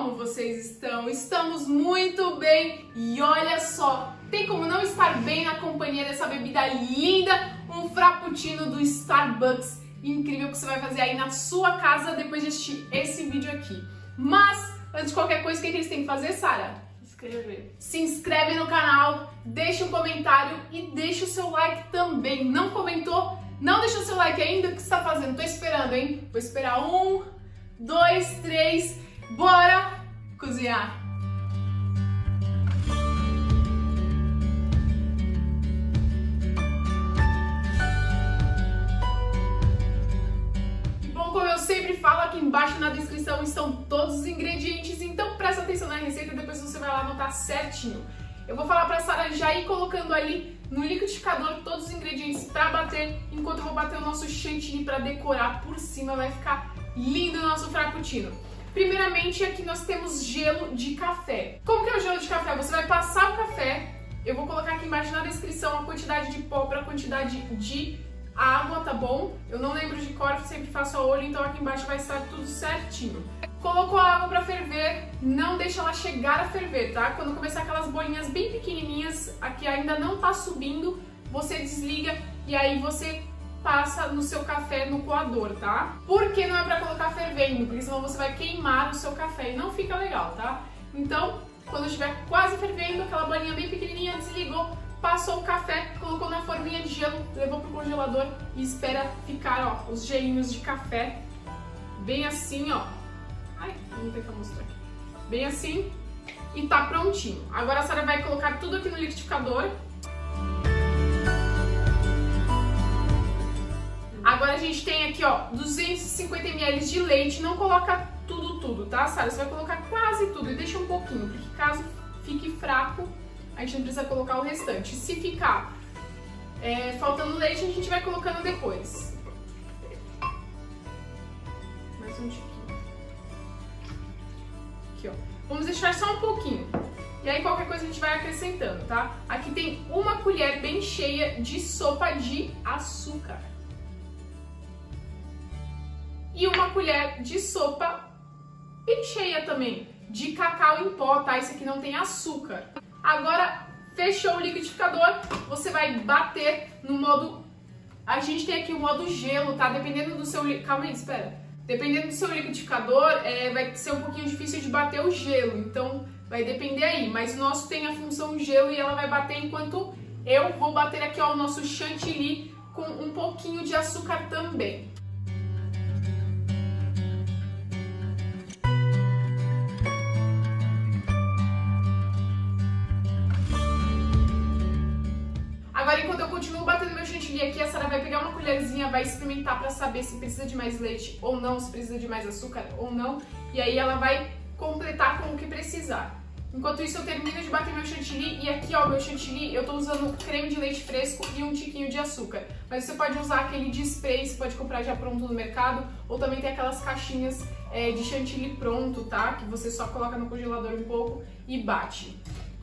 como vocês estão? Estamos muito bem e olha só, tem como não estar bem na companhia dessa bebida linda, um frappuccino do Starbucks, incrível que você vai fazer aí na sua casa depois de assistir esse vídeo aqui. Mas, antes de qualquer coisa, o que eles têm que fazer, Sara? Se inscreve no canal, deixa um comentário e deixa o seu like também. Não comentou? Não deixou seu like ainda? O que você está fazendo? Tô esperando, hein? Vou esperar 1, 2, 3, bora cozinhar! E bom, como eu sempre falo, aqui embaixo na descrição estão todos os ingredientes, então presta atenção na receita e depois você vai lá anotar certinho. Eu vou falar pra Sara já ir colocando ali no liquidificador todos os ingredientes pra bater, enquanto eu vou bater o nosso chantilly pra decorar por cima, vai ficar lindo o nosso frappuccino. Primeiramente, aqui nós temos gelo de café. Como que é o gelo de café? Você vai passar o café, eu vou colocar aqui embaixo na descrição a quantidade de pó para a quantidade de água, tá bom? Eu não lembro de cor, sempre faço a olho, então aqui embaixo vai estar tudo certinho. Colocou a água para ferver, não deixa ela chegar a ferver, tá? Quando começar aquelas bolinhas bem pequenininhas, aqui ainda não tá subindo, você desliga e aí você passa no seu café no coador, tá? Por que não é pra colocar fervendo? Porque senão você vai queimar o seu café e não fica legal, tá? Então, quando estiver quase fervendo, aquela bolinha bem pequenininha, desligou, passou o café, colocou na forminha de gelo, levou pro congelador e espera ficar, ó, os gelinhos de café bem assim, ó. Ai, não tem pra mostrar aqui. Bem assim e tá prontinho. Agora a Sara vai colocar tudo aqui no liquidificador. Agora a gente tem aqui, ó, 250 ml de leite, não coloca tudo, tá, Sara? Você vai colocar quase tudo e deixa um pouquinho, porque caso fique fraco, a gente não precisa colocar o restante. Se ficar faltando leite, a gente vai colocando depois. Mais um tiquinho. Aqui, ó. Vamos deixar só um pouquinho. E aí qualquer coisa a gente vai acrescentando, tá? Aqui tem uma colher bem cheia de sopa de açúcar. E uma colher de sopa bem cheia também, de cacau em pó, tá? Esse aqui não tem açúcar. Agora, fechou o liquidificador, você vai bater no modo... A gente tem aqui o modo gelo, tá? Dependendo do seu... Calma aí, espera. Dependendo do seu liquidificador, vai ser um pouquinho difícil de bater o gelo, então vai depender aí. Mas o nosso tem a função gelo e ela vai bater enquanto eu vou bater aqui, ó, o nosso chantilly com um pouquinho de açúcar também. Enquanto eu continuo batendo meu chantilly aqui, a Sara vai pegar uma colherzinha, vai experimentar pra saber se precisa de mais leite ou não, se precisa de mais açúcar ou não, e aí ela vai completar com o que precisar. Enquanto isso eu termino de bater meu chantilly e aqui, ó, meu chantilly, eu tô usando creme de leite fresco e um tiquinho de açúcar. Mas você pode usar aquele de spray, você pode comprar já pronto no mercado, ou também tem aquelas caixinhas de chantilly pronto, tá? Que você só coloca no congelador um pouco e bate.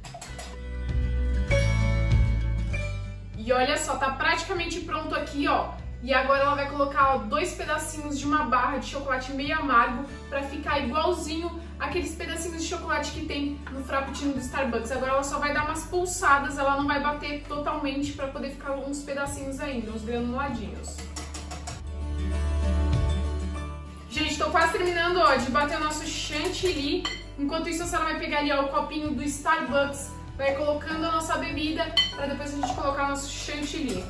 E olha só, tá praticamente pronto aqui, ó. E agora ela vai colocar, ó, 2 pedacinhos de uma barra de chocolate meio amargo pra ficar igualzinho aqueles pedacinhos de chocolate que tem no frappuccino do Starbucks. Agora ela só vai dar umas pulsadas, ela não vai bater totalmente pra poder ficar uns pedacinhos ainda, uns granuladinhos. Gente, tô quase terminando, ó, de bater o nosso chantilly. Enquanto isso, a Sara vai pegar ali, ó, o copinho do Starbucks, vai colocando a nossa bebida para depois a gente colocar o nosso chantilly.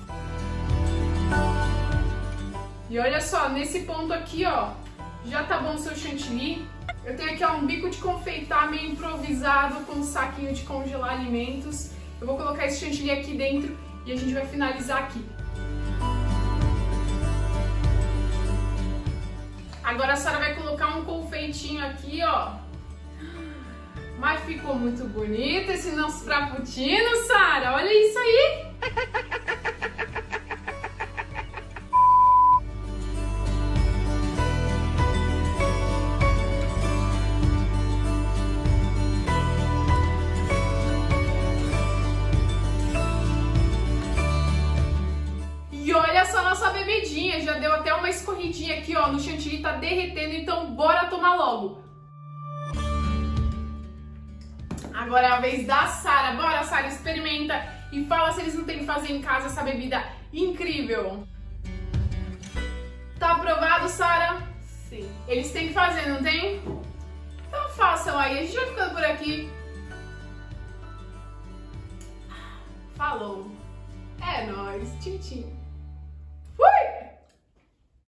E olha só, nesse ponto aqui, ó, já tá bom o seu chantilly. Eu tenho aqui, ó, um bico de confeitar meio improvisado com um saquinho de congelar alimentos. Eu vou colocar esse chantilly aqui dentro e a gente vai finalizar aqui. Agora a Sara vai colocar um confeitinho aqui, ó. Mas ficou muito bonito esse nosso frappuccino, Sara. Olha isso aí. E olha só a nossa bebidinha. Já deu até uma escorridinha aqui, ó. No chantilly tá derretendo, então bora tomar logo. Agora é a vez da Sara. Bora, Sara, experimenta e fala se eles não têm que fazer em casa essa bebida incrível. Tá aprovado, Sara? Sim. Eles têm que fazer, não tem? Então façam aí. A gente vai ficando por aqui. Falou. É nóis. Tchim, tchim.